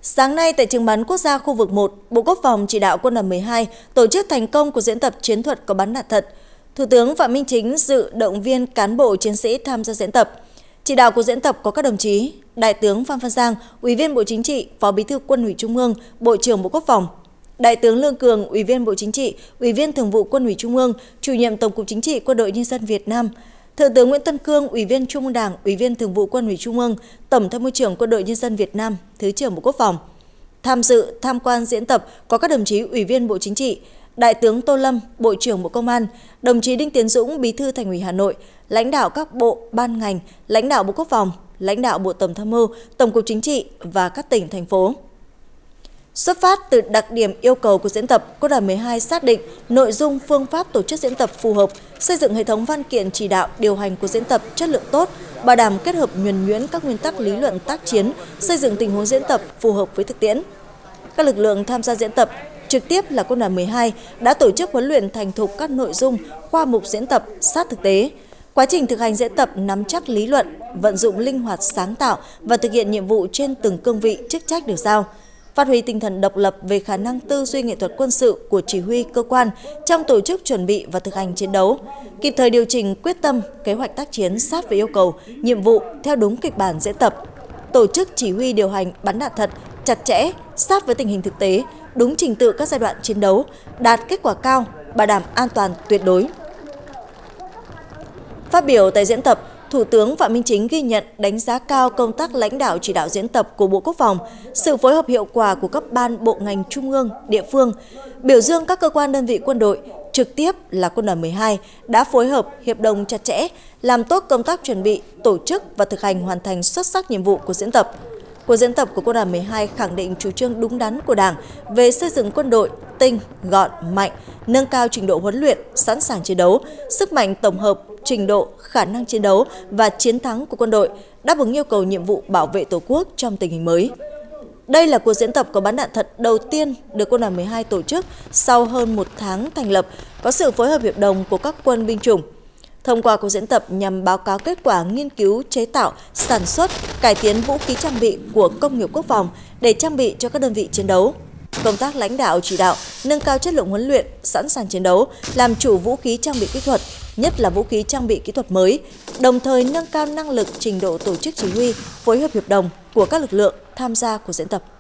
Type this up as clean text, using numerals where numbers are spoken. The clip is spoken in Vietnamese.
Sáng nay tại trường bắn quốc gia khu vực 1, Bộ Quốc phòng chỉ đạo Quân đoàn 12 tổ chức thành công cuộc diễn tập chiến thuật có bắn đạn thật. Thủ tướng Phạm Minh Chính dự động viên cán bộ chiến sĩ tham gia diễn tập. Chỉ đạo cuộc diễn tập có các đồng chí Đại tướng Phan Văn Giang, Ủy viên Bộ Chính trị, Phó Bí thư Quân ủy Trung ương, Bộ trưởng Bộ Quốc phòng; Đại tướng Lương Cường, Ủy viên Bộ Chính trị, Ủy viên Thường vụ Quân ủy Trung ương, Chủ nhiệm Tổng cục Chính trị Quân đội Nhân dân Việt Nam; Thượng tướng Nguyễn Tân Cương, Ủy viên Trung ương Đảng, Ủy viên Thường vụ Quân ủy Trung ương, Tổng tham mưu trưởng Quân đội Nhân dân Việt Nam, Thứ trưởng Bộ Quốc phòng. Tham dự tham quan diễn tập có các đồng chí Ủy viên Bộ Chính trị, Đại tướng Tô Lâm, Bộ trưởng Bộ Công an, đồng chí Đinh Tiến Dũng, Bí thư Thành ủy Hà Nội, lãnh đạo các bộ, ban ngành, lãnh đạo Bộ Quốc phòng, lãnh đạo Bộ Tổng tham mưu, Tổng cục Chính trị và các tỉnh, thành phố. Xuất phát từ đặc điểm yêu cầu của diễn tập, Quân đoàn 12 xác định nội dung, phương pháp tổ chức diễn tập phù hợp, xây dựng hệ thống văn kiện chỉ đạo điều hành của diễn tập chất lượng tốt, bảo đảm kết hợp nhuần nhuyễn các nguyên tắc lý luận tác chiến, xây dựng tình huống diễn tập phù hợp với thực tiễn. Các lực lượng tham gia diễn tập, trực tiếp là Quân đoàn 12 đã tổ chức huấn luyện thành thục các nội dung, khoa mục diễn tập sát thực tế. Quá trình thực hành diễn tập nắm chắc lý luận, vận dụng linh hoạt sáng tạo và thực hiện nhiệm vụ trên từng cương vị chức trách được giao. Phát huy tinh thần độc lập về khả năng tư duy nghệ thuật quân sự của chỉ huy cơ quan trong tổ chức chuẩn bị và thực hành chiến đấu, kịp thời điều chỉnh quyết tâm, kế hoạch tác chiến sát với yêu cầu, nhiệm vụ theo đúng kịch bản diễn tập, tổ chức chỉ huy điều hành bắn đạn thật, chặt chẽ, sát với tình hình thực tế, đúng trình tự các giai đoạn chiến đấu, đạt kết quả cao, bảo đảm an toàn tuyệt đối. Phát biểu tại diễn tập, Thủ tướng Phạm Minh Chính ghi nhận, đánh giá cao công tác lãnh đạo chỉ đạo diễn tập của Bộ Quốc phòng, sự phối hợp hiệu quả của các ban bộ ngành trung ương, địa phương, biểu dương các cơ quan đơn vị quân đội, trực tiếp là Quân đoàn 12 đã phối hợp, hiệp đồng chặt chẽ, làm tốt công tác chuẩn bị, tổ chức và thực hành hoàn thành xuất sắc nhiệm vụ của diễn tập. Cuộc diễn tập của Quân đoàn 12 khẳng định chủ trương đúng đắn của Đảng về xây dựng quân đội tinh, gọn, mạnh, nâng cao trình độ huấn luyện, sẵn sàng chiến đấu, sức mạnh tổng hợp, trình độ, khả năng chiến đấu và chiến thắng của quân đội, đáp ứng yêu cầu nhiệm vụ bảo vệ Tổ quốc trong tình hình mới. Đây là cuộc diễn tập có bắn đạn thật đầu tiên được Quân đoàn 12 tổ chức sau hơn 1 tháng thành lập, có sự phối hợp hiệp đồng của các quân binh chủng. Thông qua cuộc diễn tập nhằm báo cáo kết quả nghiên cứu, chế tạo, sản xuất, cải tiến vũ khí trang bị của công nghiệp quốc phòng để trang bị cho các đơn vị chiến đấu. Công tác lãnh đạo chỉ đạo, nâng cao chất lượng huấn luyện, sẵn sàng chiến đấu, làm chủ vũ khí trang bị kỹ thuật, nhất là vũ khí trang bị kỹ thuật mới, đồng thời nâng cao năng lực, trình độ tổ chức chỉ huy, phối hợp hiệp đồng của các lực lượng tham gia cuộc diễn tập.